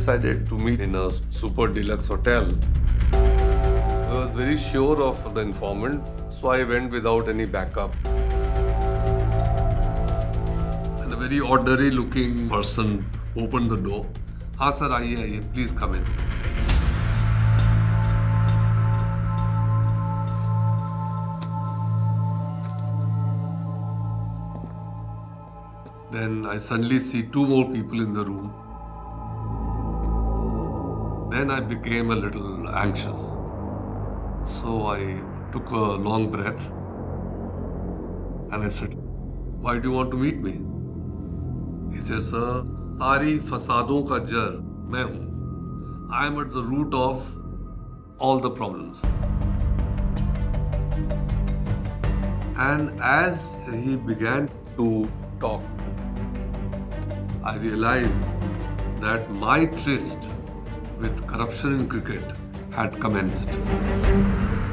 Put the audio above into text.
decided to meet in a super deluxe hotel. I was very sure of the informant, so I went without any backup. And a very ordinary looking person opened the door. हाँ sir, आइए, please come in. Then I suddenly see two more people in the room. Then I became a little anxious. So I took a long breath and I said, "Why do you want to meet me?" He said, "Sir, सारी फसादों का जड़ मैं हूँ. I am at the root of all the problems." And as he began to talk, I realized that my tryst with corruption in cricket had commenced.